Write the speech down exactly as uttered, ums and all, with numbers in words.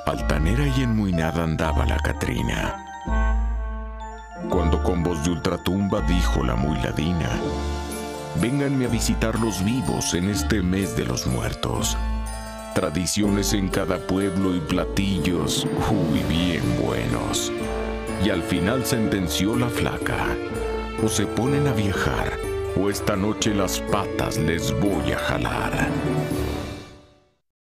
Altanera y enmuinada andaba la Catrina, cuando con voz de ultratumba dijo la muy ladina: vénganme a visitar los vivos en este mes de los muertos. Tradiciones en cada pueblo y platillos, uy, bien buenos. Y al final sentenció la flaca: o se ponen a viajar, o esta noche las patas les voy a jalar.